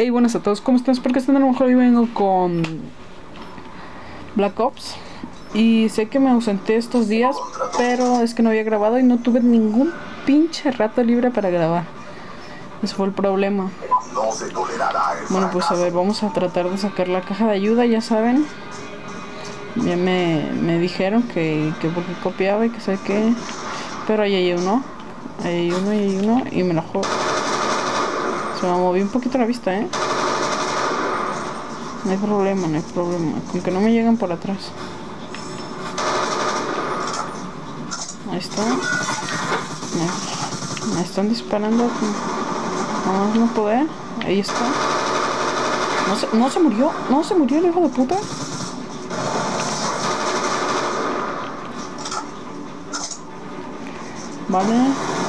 Hey, buenas a todos, ¿cómo están? Espero que estén a lo mejor. Hoy vengo con Black Ops. Y sé que me ausenté estos días, pero es que no había grabado y no tuve ningún pinche rato libre para grabar. Ese fue el problema. Bueno, pues a ver, vamos a tratar de sacar la caja de ayuda, ya saben. Ya me dijeron que porque copiaba y que sé qué. Pero ahí hay uno. Ahí hay uno y me la juego. Se me movió un poquito la vista, No hay problema, no hay problema. Con que no me lleguen por atrás. Ahí está. Me están disparando. No, no poder. Ahí está. No se murió. No se murió el hijo de puta. Vale.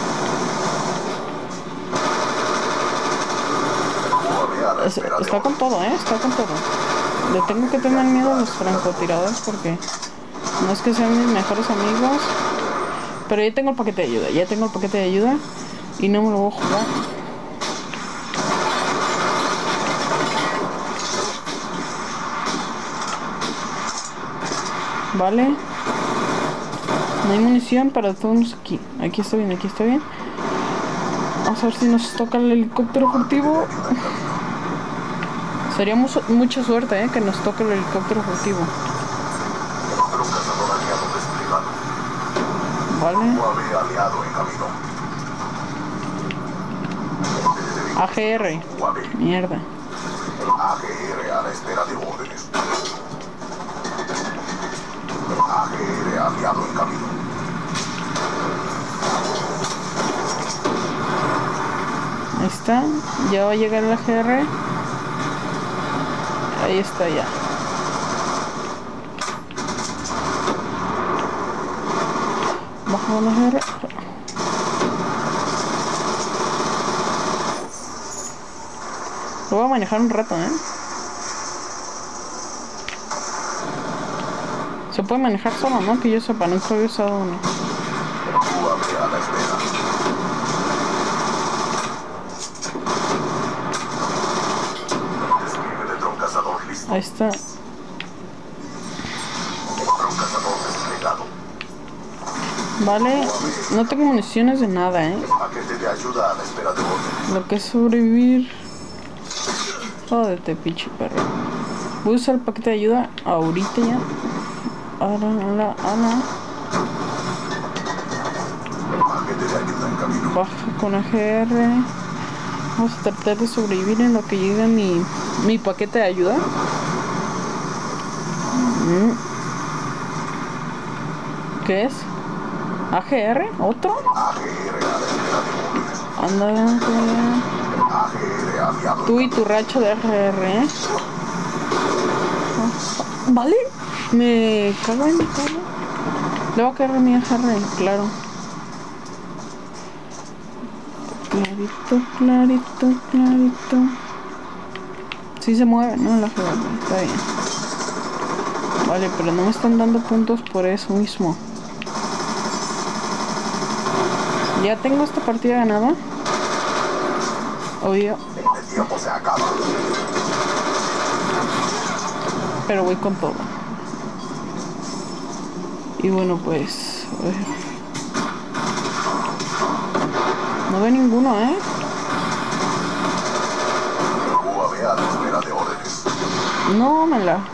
Está con todo, está con todo. Le tengo que tener miedo a los francotiradores porque no es que sean mis mejores amigos. Pero ya tengo el paquete de ayuda, y no me lo voy a jugar. Vale. No hay munición para todos aquí. Aquí está bien, aquí está bien. Vamos a ver si nos toca el helicóptero furtivo. Sería mucha suerte, que nos toque el helicóptero furtivo. Vale. AGR. Mierda. AGR a la espera de órdenes. AGR aliado en camino. Ahí está. Ya va a llegar el AGR. Ahí está ya. Bajo el AGR. Lo voy a manejar un rato, Se puede manejar solo, ¿no? Que yo sepa, nunca había usado uno. Ahí está. Vale, no tengo municiones de nada, Lo que es sobrevivir. Jódete, pinche perro. Voy a usar el paquete de ayuda ahorita ya. Ala. Baja con AGR. Vamos a tratar de sobrevivir en lo que llega mi paquete de ayuda. ¿Qué es? ¿AGR? ¿Otro? Anda, tú y tu racho de AGR, ¿Vale? Me cago en mi carro. Le va a caer mi AGR, claro. Clarito. Sí se mueve, ¿no? La AGR, está bien. Vale, pero no me están dando puntos por eso mismo. Ya tengo esta partida ganada. Obvio. El tiempo se acaba. Pero voy con todo. Y bueno, pues... No veo ninguno, No me la...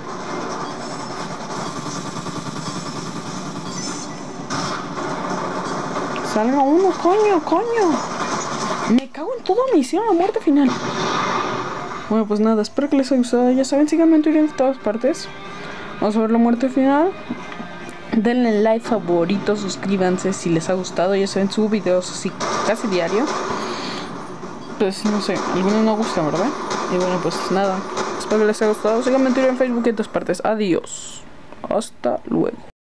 Salga uno, coño. Me cago en todo, me hicieron la muerte final. Bueno, pues nada, espero que les haya gustado. Ya saben, síganme en Twitter en todas partes. Vamos a ver la muerte final. Denle like, favorito, suscríbanse si les ha gustado. Ya saben, subo videos así casi diario. Pues no sé, algunos no gustan, ¿verdad? Y bueno, pues nada, espero que les haya gustado. Síganme en Twitter, en Facebook y en todas partes. Adiós. Hasta luego.